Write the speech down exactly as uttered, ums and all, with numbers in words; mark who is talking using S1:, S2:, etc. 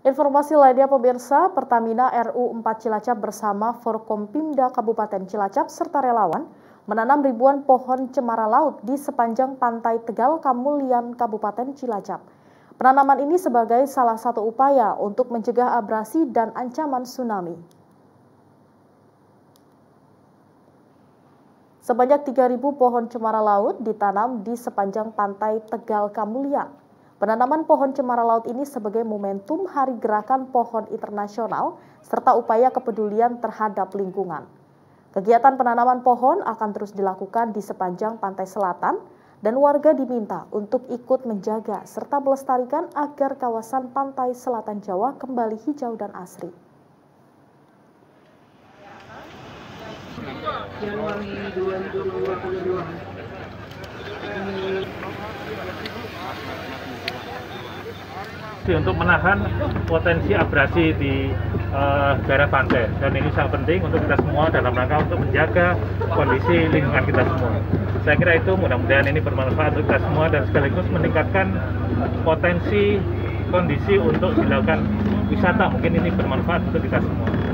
S1: Informasi lainnya pemirsa, Pertamina R U empat Cilacap bersama Forkompimda Kabupaten Cilacap serta relawan menanam ribuan pohon cemara laut di sepanjang pantai Tegal Kamulian Kabupaten Cilacap. Penanaman ini sebagai salah satu upaya untuk mencegah abrasi dan ancaman tsunami. Sebanyak tiga ribu pohon cemara laut ditanam di sepanjang pantai Tegal Kamulian. Penanaman pohon cemara laut ini sebagai momentum Hari Gerakan Pohon Internasional serta upaya kepedulian terhadap lingkungan. Kegiatan penanaman pohon akan terus dilakukan di sepanjang pantai selatan dan warga diminta untuk ikut menjaga serta melestarikan agar kawasan pantai selatan Jawa kembali hijau dan asri.
S2: Januari dua ribu dua puluh dua.
S3: Untuk menahan potensi abrasi di uh, daerah pantai, dan ini sangat penting untuk kita semua dalam rangka untuk menjaga kondisi lingkungan kita semua. Saya kira itu mudah-mudahan ini bermanfaat untuk kita semua dan sekaligus meningkatkan potensi kondisi untuk dilakukan wisata. Mungkin ini bermanfaat untuk kita semua.